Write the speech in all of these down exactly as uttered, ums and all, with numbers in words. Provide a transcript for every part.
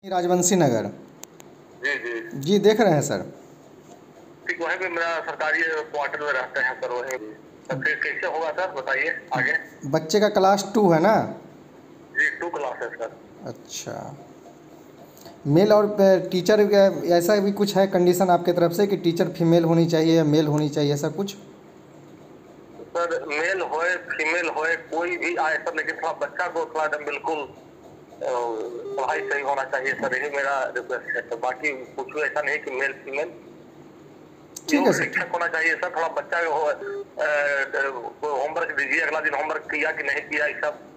राजवंशी नगर। जी जी जी देख रहे हैं सर। ठीक, वहीं पे मेरा सरकारी क्वार्टर में रहते हैं सर, वहीं। तो फिर कैसे होगा सर, बताइए आगे। बच्चे का क्लास टू है ना? जी टू क्लास है सर। अच्छा, मेल और टीचर ऐसा भी कुछ है कंडीशन आपके तरफ से कि टीचर फीमेल होनी चाहिए या मेल होनी चाहिए, ऐसा कुछ? सर मेल होए फीमेल होए कोई भी आए सर, लेकिन थोड़ा बच्चा को थोड़ा एकदम बिल्कुल अ, पढ़ाई सही होना चाहिए सर, यही मेरा रिक्वेस्ट है। तो बाकी कुछ भी ऐसा नहीं कि मेल फीमेल, ठीक है सर। शिक्षक होना चाहिए सर। थोड़ा बच्चा हो होमवर्क दीजिए, अगला दिन होमवर्क किया कि नहीं किया, ये सब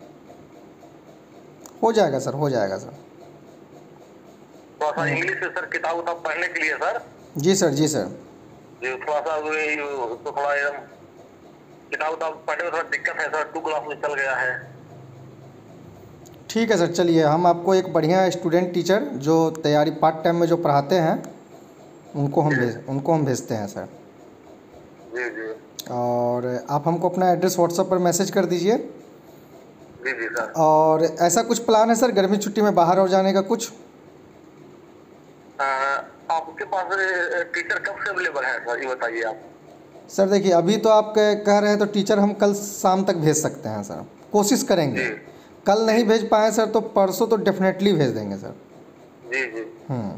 हो जाएगा सर, हो जाएगा सर। थोड़ा सा इंग्लिश से सर किताब उताब पढ़ने के लिए सर। जी सर, जी सर। जी थोड़ा सा तो थोड़ा एकदम किताब उताब पढ़ने में थोड़ा दिक्कत है सर, टू क्लास में चल गया है। ठीक है सर, चलिए हम आपको एक बढ़िया स्टूडेंट टीचर जो तैयारी पार्ट टाइम में जो पढ़ाते हैं उनको हम भेज उनको हम भेजते हैं सर। जी जी और आप हमको अपना एड्रेस व्हाट्सएप पर मैसेज कर दीजिए। जी जी सर। और ऐसा कुछ प्लान है सर गर्मी छुट्टी में बाहर और जाने का कुछ? आ, आपके पास टीचर कब से अवेलेबल है सर, ये बताइए आप। सर देखिए, अभी तो आप कह कह रहे हैं तो टीचर हम कल शाम तक भेज सकते हैं सर, कोशिश करेंगे। जी कल नहीं भेज पाए सर तो परसों तो डेफिनेटली भेज देंगे सर। जी जी हम्म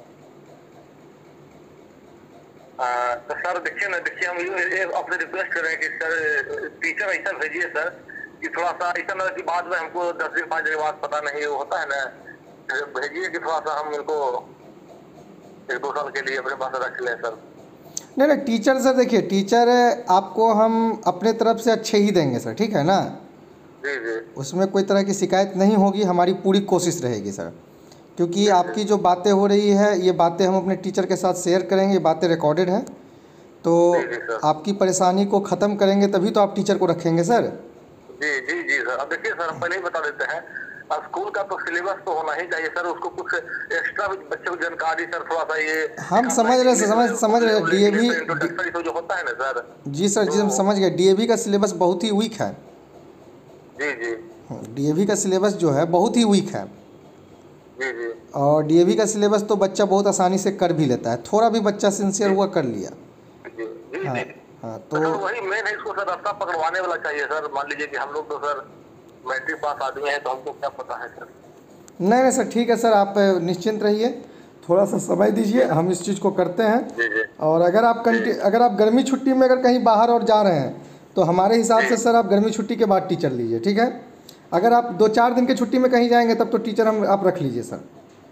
आ, तो सर देखिए ना, देखिए हम ये ये आपसे रिक्वेस्ट कर रहे हैं कि सर टीचर ऐसा भेजिए सर कि थोड़ा सा ऐसा ना कि बाद में हमको दस दिन पाँच दिन के बाद पता नहीं होता है ना, भेजिए कि थोड़ा सा हम इनको एक दो साल के लिए अपने पास रख लें सर। नहीं नहीं, टीचर सर देखिए, टीचर आपको हम अपने तरफ से अच्छे ही देंगे सर, ठीक है ना? जी जी उसमें कोई तरह की शिकायत नहीं होगी, हमारी पूरी कोशिश रहेगी सर। क्योंकि आपकी जो बातें हो रही है ये बातें हम अपने टीचर के साथ शेयर करेंगे, ये बातें रिकॉर्डेड हैं। तो जी जी सर। आपकी परेशानी को ख़त्म करेंगे तभी तो आप टीचर को रखेंगे सर। जी जी जी सर। अब देखिए सर, हम पहले ही बता देते हैं, अब स्कूल का तो सिलेबस तो होना ही चाहिए सर, उसको कुछ एक्स्ट्रा भी बच्चे को जानकारी सर, थोड़ा सा ये हम समझ रहे हैं, समझ समझ रहे हैं डीएवी। इंट्रोडक्टरी जो होता है ना सर। जी सर, जी हम समझ गए, डीएवी का सिलेबस बहुत ही वीक है। जी जी डीएवी का सिलेबस जो है बहुत ही वीक है। जी जी और डीएवी का सिलेबस तो बच्चा बहुत आसानी से कर भी लेता है, थोड़ा भी बच्चा सिंसियर हुआ कर लिया। जी जी हाँ जी। हाँ। तो तो सर वही मेन है, इसको सर रास्ता पकड़वाने वाला चाहिए सर। मान लीजिए कि हम लोग तो सर मैट्रिक पास आदमी है, तो हमको क्या पता है सर। नहीं नहीं सर, ठीक है सर, आप निश्चिंत रहिए, थोड़ा सा समय दीजिए, हम इस चीज़ को करते हैं। जी जी और अगर आप कंटि अगर आप गर्मी छुट्टी में अगर कहीं बाहर और जा रहे हैं तो हमारे हिसाब से सर आप गर्मी छुट्टी के बाद टीचर लीजिए, ठीक है? अगर आप दो चार दिन की छुट्टी में कहीं जाएंगे तब तो टीचर हम आप रख लीजिए सर।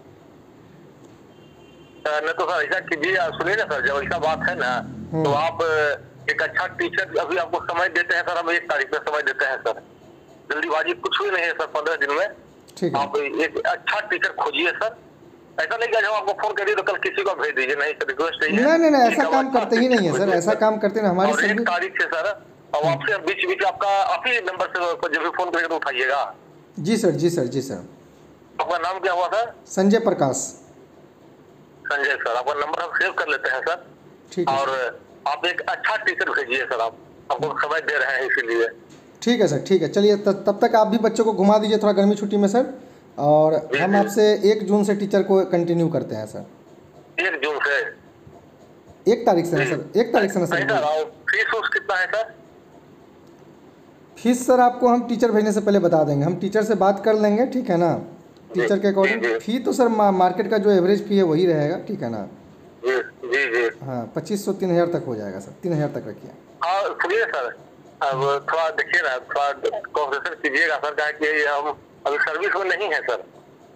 नहीं तो सर ऐसा कीजिए, सुनिए ना सर, जब ऐसा बात है ना तो आप एक अच्छा टीचर अभी आपको समय देते हैं सर, हम एक तारीख में समय देते हैं सर, जल्दीबाजी कुछ भी नहीं है सर, पंद्रह दिन में ठीक है। आप एक अच्छा टीचर खोजिए सर। ऐसा नहीं कि जब आपको फोन करिए तो कल किसी को भेज दीजिए, नहीं सर, रिक्वेस्ट है। नहीं नहीं नहीं, ऐसा काम करते ही नहीं है सर, ऐसा काम करते ना हमारी और एक सर्विस। तारीख से सर, और आपसे बीच बीच आपका आप ही नंबर से जब भी फोन करेगा तो उठाइएगा। जी सर, जी सर, जी सर। आपका नाम क्या हुआ सर? संजय प्रकाश। संजय सर, आपका नंबर हम सेव कर लेते हैं सर। ठीक है और सर। आप एक अच्छा टीचर भेजिए सर, आप आपको समय दे रहे हैं इसीलिए। ठीक है सर, ठीक है, चलिए तब तब तक आप भी बच्चों को घुमा दीजिए थोड़ा गर्मी छुट्टी में सर। और हम आपसे एक जून से टीचर को कंटिन्यू करते हैं सर। एक जून से एक तारीख से ना सर, एक तारीख से ना सर। फीस उस कितना है सर? फीस सर आपको हम टीचर भेजने से पहले बता देंगे, हम टीचर से बात कर लेंगे, ठीक है ना? टीचर के अकॉर्डिंग फी तो सर मार्केट का जो एवरेज फी है वही रहेगा, ठीक है ना? जी जी जी हाँ, पच्चीस सौ तीन हज़ार तक हो जाएगा सर, तीन हज़ार तक रखिए। हाँ सुनिए सर, अब थोड़ा देखिए ना, थोड़ा कोऑपरेशन कीजिएगा सर, क्या कि हम अभी सर्विस में नहीं है सर।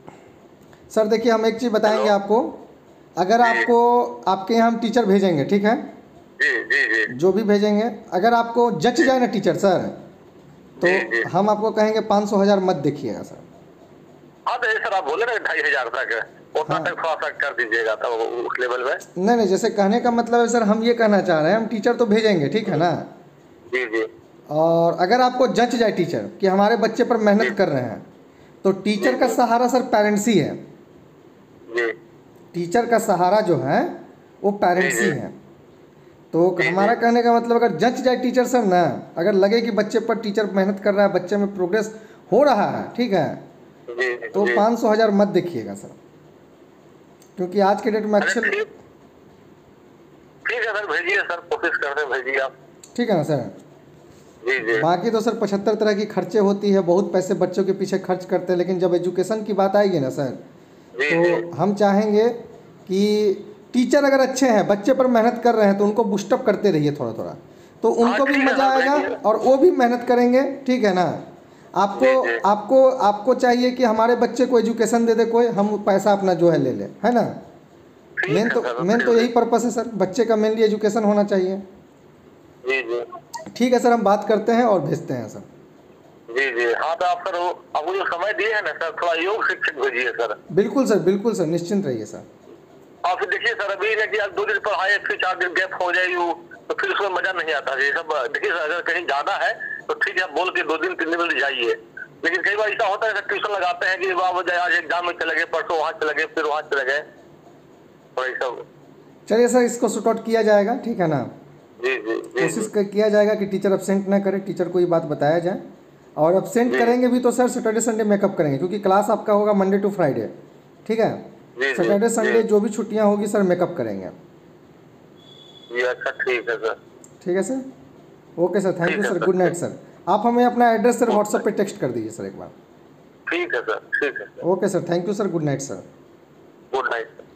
सर देखिए, हम एक चीज़ बताएंगे आपको, अगर आपको आपके यहाँ हम टीचर भेजेंगे, ठीक है? जी जी जी जो भी भेजेंगे, अगर आपको जच जाए ना टीचर सर, तो जी, जी। हम आपको कहेंगे पाँच सौ हज़ार मत देखिएगा सर। हाँ तो सर आप बोले ना ढाई हजार तक, उतना हाँ। तक थोड़ा सा कर दीजिएगा तो उस लेवल में। नहीं नहीं, जैसे कहने का मतलब है सर, हम ये कहना चाह रहे हैं, हम टीचर तो भेजेंगे, ठीक है ना? जी जी और अगर आपको जच जाए टीचर कि हमारे बच्चे पर मेहनत कर रहे हैं, तो टीचर का सहारा सर पेरेंट्स ही है। जी टीचर का सहारा जो है वो पेरेंट्स ही है। तो हमारा कहने का मतलब, अगर जच जाए टीचर सर ना, अगर लगे कि बच्चे पर टीचर मेहनत कर रहा है, बच्चे में प्रोग्रेस हो रहा है, ठीक है, जी तो जी। पाँच सौ हज़ार मत देखिएगा सर। क्योंकि आज के डेट में अच्छे। ठीक ठीक है सर, भेजिए सर, कोशिश करते हैं, भेजिए आप। ठीक है ना सर। जी जी। बाकी तो सर पचहत्तर तरह की खर्चे होती है, बहुत पैसे बच्चों के पीछे खर्च करते हैं, लेकिन जब एजुकेशन की बात आएगी ना सर, जी तो जी। हम चाहेंगे कि टीचर अगर अच्छे हैं, बच्चे पर मेहनत कर रहे हैं, तो उनको बूस्टअप करते रहिए थोड़ा थोड़ा, तो उनको भी ठीक है, मज़ा हाँ, आएगा भेजिए। और वो भी मेहनत करेंगे। ठीक है ना। आपको जी, जी। आपको आपको चाहिए कि हमारे बच्चे को एजुकेशन दे दे कोई, हम पैसा अपना जो है ले लें, है ना। ठीक मेन है तो सर, मेन तो ठीक यही पर्पस है सर, बच्चे का मेनली एजुकेशन होना चाहिए। जी जी। ठीक है सर, हम बात करते हैं और भेजते हैं सर। जी जी। हाँ तो आप सर वो आपको जो समय दिए है ना सर, थोड़ा योग शिक्षक भेजिए सर। बिल्कुल सर, बिल्कुल सर, निश्चिंत रहिए सर। और फिर देखिए सर, अभी ना कि आज दो दिन पढ़ाए फिर चार दिन गैप हो जाए यूँ, तो फिर उसमें मजा नहीं आता। ये सब देखिए सर, अगर कहीं ज्यादा है तो ठीक है, आप बोल के दो दिन तीन दिन में जाइए, लेकिन कई बार ऐसा होता है ट्यूशन लगाते हैं कि बाबा आज एग्जाम में चले गए, परसों वहाँ चले गए, फिर वहाँ चले गए, और ये सब। चलिए सर, इसको शूट आउट किया जाएगा, ठीक है ना। जी जी जी कोशिश जी। कर किया जाएगा कि टीचर अब्सेंट ना करे, टीचर को ये बात बताया जाए। और अब्सेंट जी। करेंगे भी तो सर सैटरडे संडे मेकअप करेंगे, क्योंकि क्लास आपका होगा मंडे टू फ्राइडे। ठीक है। जी जी सैटरडे संडे जी। जो भी छुट्टियां होगी सर मेकअप करेंगे। जी अच्छा, ठीक है सर। ठीक है सर। ओके सर, थैंक ठीक यू है सर, सर, गुड नाइट ठीक। सर। आप हमें अपना एड्रेस सर ओके। व्हाट्सएप पे टेक्स्ट कर दीजिए सर एक बार। ठीक है सर, ठीक है sir. Okay sir, thank you sir, good night sir. Good night sir.